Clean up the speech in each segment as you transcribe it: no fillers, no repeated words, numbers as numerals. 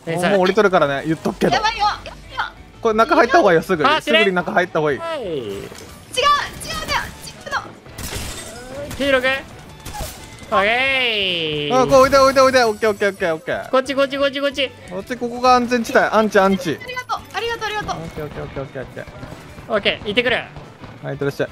もう降りとるからね、言っとくけど。 やばいよ。 これ中入った方がいいよ、すぐ。 あすぐに中入った方がいい。 はい。 違うの。 黄色く。オッケあ、 ー。 こうおいでおいでおいで、オッケーオッケーオッケーオッケー。 こっちこっちこっちこっち。 こっち、ここが安全地帯、アンチアンチ。 ありがとうありがとうありがとう。 オッケーオッケーオッケーオッケーオッケー。 オッケー、行ってくる。 はい、いってらっしゃい。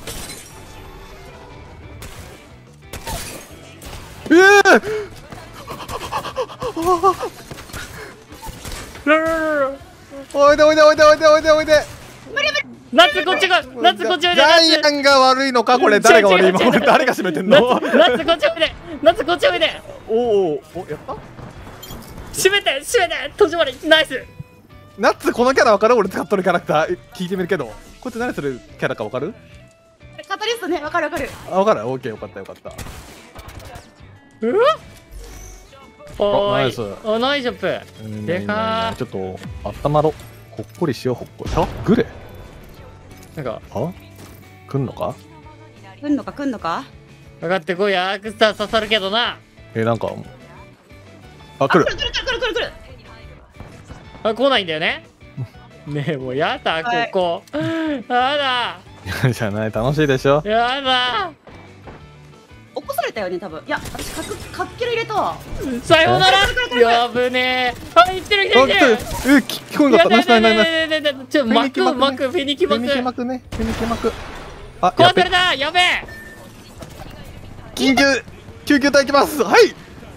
おいでおいでおいでおいでおいでおいで。 夏こっちが、夏こっちおいで。 ジャイアンが悪いのか、これ誰が悪い今、これ誰が締めてんの。 夏こっちおいで。夏こっちおいで。 おお、お、やった。 閉めて閉めて。戸締まりナイス。 ナッツこのキャラ分かる？俺使っとるキャラクター聞いてみるけど、こいつ何するキャラか分かる？ カタリストね、わかるわかる。 あ、分かる。オッケー、よかったよかった。 うわ。おーい。 ナイス。 お、ナイスショップ。でかー。 ちょっと温まろ。ほっこりしよう、ほっこり。あ、グレ。 なんか、 あ、来んのか？ 来んのか来んのか。 かかってこいや、アークスター刺さるけどな。 なんか、あ、来る。 来る来る来る来る来る来る。 あ、来ないんだよね。ねえ、もうやだ、ここ。やだ。 じゃない、楽しいでしょ。 やだ。 起こされたよね、多分。いや、私かっける入れたわ。 さようなら。やぶねえ。あ、行ってる来てる来てる。 聞こえなかった。ナイスナイスナイスナイス。 ちょ、巻く巻く、フェニキ巻く。 フェニキ巻くね。フェニキ巻く。あ、 壊された。やべえ。 緊急救急隊行きます。はい。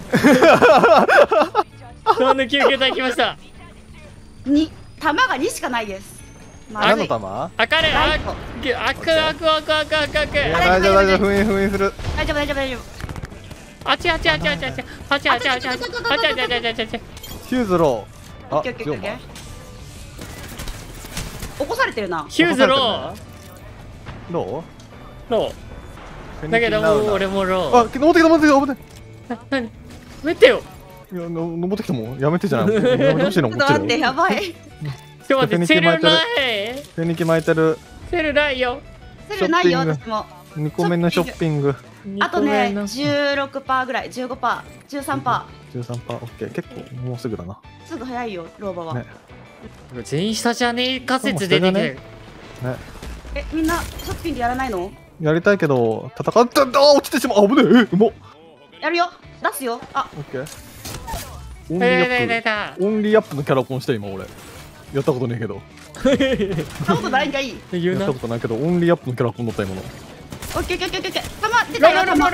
なんで救急隊来ました。 弾が2しかないです。 何の弾？ あかれ、あく。 大丈夫大丈夫、封印する。 大丈夫大丈夫大丈夫。 あちあちあちあちあちあちあちあちあちあちあちあちあち。 ヒューズロー。あ、 起こされてるな。 ヒューズロー。 どロー。だけどもう俺もロー。 あ、登ってきた登ってきた。 なに？待ってよ。 いや、登ってきたもん。やめてじゃない。やめてほしいの。 ちょっと待って、やばい。 ちょっと待って、セルない。 フェニキ巻いてる。 セルないよ。 セルないよ、私も。 2個目のショッピング。 あとね、16%ぐらい、15%、13%。 13%、オッケー。結構もうすぐだな。 すぐ早いよ、老婆は。 全員下じゃねえ仮説出てきてる。 みんなショッピングやらないの？ やりたいけど、戦った。落ちてしまう。危ねえ。うまっ。 やるよ。出すよ。あ、 オッケー。オンリーアップのキャラコンした今俺。やったことねえけど。 そんなことないんかいい。 やったことないけど、オンリーアップのキャラコン乗った今の。 オッケーオッケーオッケーオッケー。弾出たよ、弾。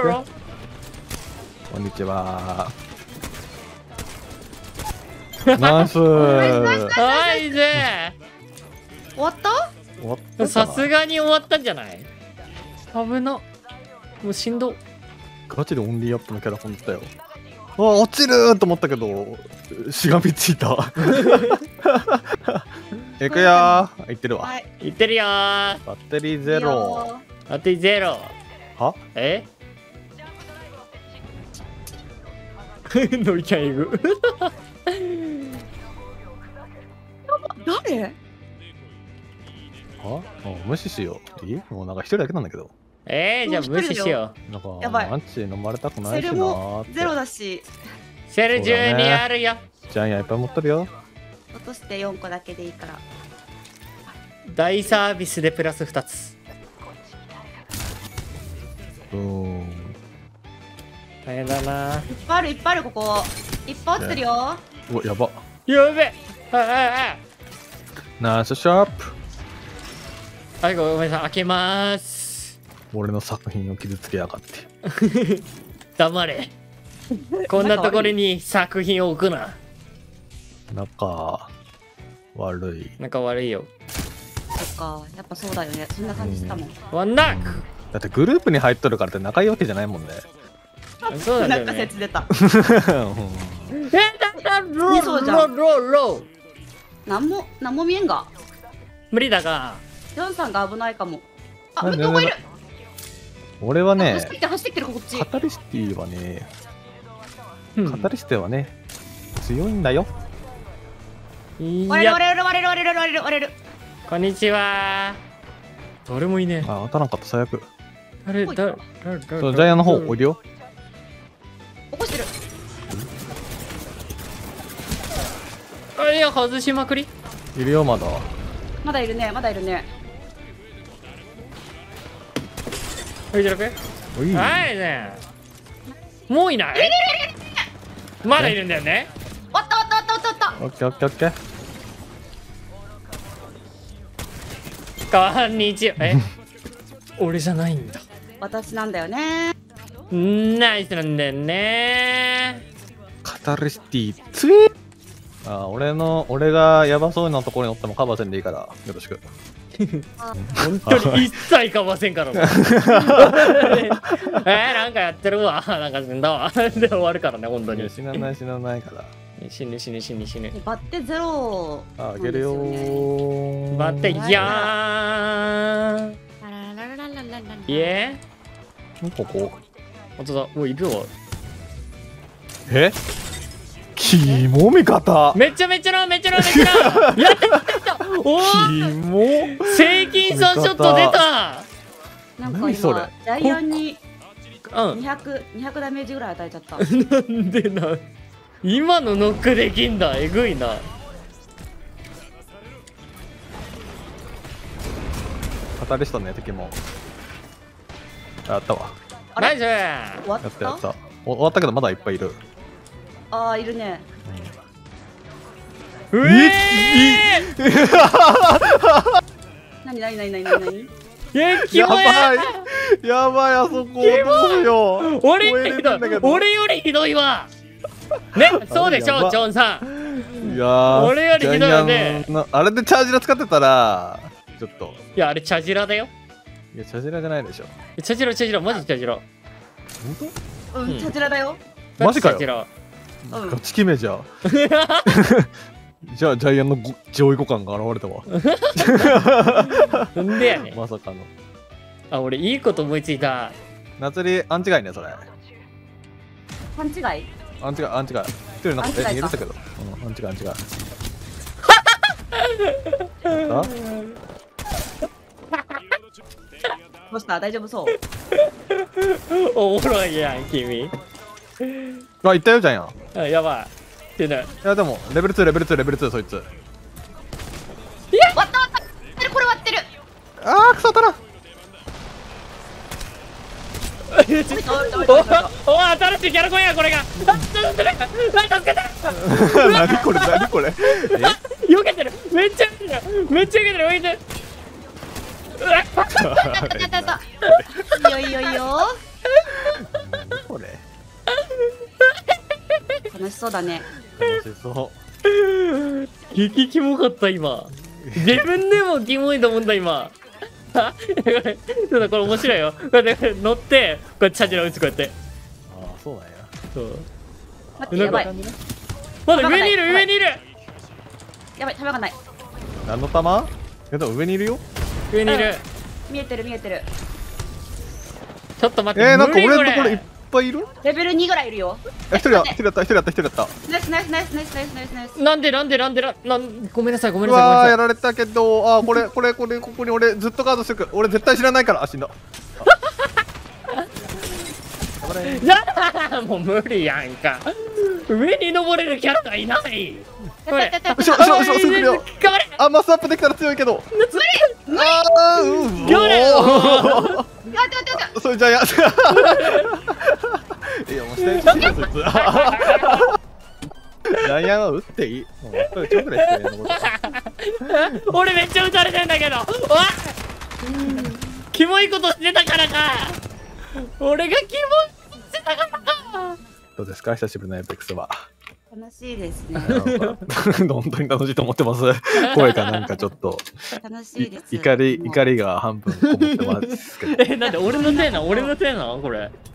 こんにちは。ナイス。 はいぜ。 終わった？ 終わった。 さすがに終わったんじゃない？危な。もうしんど。 ガチでオンリーアップのキャラコン乗ったよ。あ、落ちると思ったけど、しがみついた。行くよー。行ってるわ。 行ってるよー。 バッテリーゼロ。 バッテリーゼロ。 は？ え？のりちゃんいる。 誰？ は？無視しよう。いい？もうなんか一人だけなんだけど。 じゃあ無視しよう。なんかやばい。 アンチ飲まれたくないしなセルもゼロだし。 セル12あるよ。 ジャイアンいっぱい持ってるよ。 落として4個だけでいいから。 大サービスでプラス2つ。大変だな。 いっぱいあるいっぱいあるここ。いっぱい落ちてるよ。 うわ、やば。 やべ。はい。 ナイスショップ。 はい、ごめんなさい。開けまーす。 俺の作品を傷つけやがって。 黙れ。こんなところに作品を置くな。 仲悪い。 仲悪いよ。 そっか、やっぱそうだよね。そんな感じしたもん。 ワンナック。 だってグループに入っとるからって仲いいわけじゃないもんね。 そうだよね。 なんか説出た。 ロなんも見えんが。 無理だが。 ジョンさんが危ないかも。あ、向こういる。 俺はね、 走ってきてるこっち。 カタリスティはね、カタリステはね、強いんだよ。 割れる。 こんにちは。誰もいねえ。 あ、当たらんかった、最悪。 誰ジャイアンの方、おいでよ。 起こしてる。 イヤ外しまくり。 いるよまだ。 まだいるね、まだいるね。 藤6。 おい。 はいね。もういない。まだいるんだよね。 おったおったおったおったおった。 オッケーオッケーオッケー。 こんにちは。俺じゃないんだ。 私なんだよね。 ナイスなんだよね。 カタルシティつえ。俺がヤバそうなところに乗ってもカバーせんでいいからよろしく。 本当に一切かませんからな。なんかやってるわ。なんか死んだわ。で終わるからね、本当に。 死なない死なないから。 死ぬ。 バッテゼロ。 あげるよー。 待って、いやー。いえここ。 本当だ、もういるわ。 え？キモ味方。 めっちゃやったやったおキーモ。 セイキンさんショット出た。 なんか何それ今ジャイアンにうん 200ダメージぐらい与えちゃった。 なんでな。今のノックできんだ。えぐいな。 カタリストね敵も。あったわ。 ナイス。 終わやっったやった。終わったけどまだいっぱいいる。 ああ、いるね。 うえなにキモやばいやばいあそこどうしよう。 俺超えれるんだけど俺よりひどいわ。ね、そうでしょ、ジョンさん。 いやー俺よりひどいよね。 ジャイアンのあれでチャージラ使ってたらちょっと。 いや、あれチャジラだよ。 いやチャージラじゃないでしょ。 チャジラマジチャジラ。 本うん、チャチラだよ。 マジかよチャジラ当？ガチ決めじゃ。じゃあジャイアンの上位互換が現れたわ。 なんでやねん。 まさかの。 あ、俺いいこと思いついた。 夏りアンチガイねそれ。 勘違い。 アンチガイ。一人なんか逃げてたけど。アンチガイ。あどうした？大丈夫そう。 おもろいやん、君。 行ったよジャイアン。 あ、やばい。ってない。 いやでもレベル2そいつ。 割ったこれ割ってる。 あーくそ当たらん。 お、新しいキャラコンや、これが。助けて。 何これ避けてる。めっちゃ避けてる。浮いてる。 やったいいよこれ楽しそうだね。 楽しそう。 激キモかった今。自分でもキモいと思った今。これ面白いよ。こうやって乗ってこうやってチャジラ打つ、こうやって。 ああそうなんや。 そう。 待って、やばいまだ上にいる。 やばい、弾がない。 何の弾？でも上にいるよ。 上にいる。 見えてる。 ちょっと待って。 なんか俺の無理ところいっぱいいる？ レベル2ぐらいいるよ。 一人やった。 ナイス。 なんでごめんなさい。 うわーやられたけど、これここに俺ずっとガードしてくる。俺絶対知らないから。死んだ。 もう無理やんか。上に登れるキャラがいない。これ後ろすぐ来るよ。 頑張れ。 マスアップできたら強いけど。 頑張れ。 それじゃあいやもうしてるそいつ。ジャイアンは打っていい。もうやっぱりちょっとですね。 俺めっちゃ撃たれてんだけど。わっキモいことしてたからか。俺がキモいしてたからか。 どうですか久しぶりのエイペックスは。 楽しいですね。 本当に楽しいと思ってます。声がなんかちょっと楽しいです。 怒りが半分こもってますけど。 なんで俺のせいなこれ。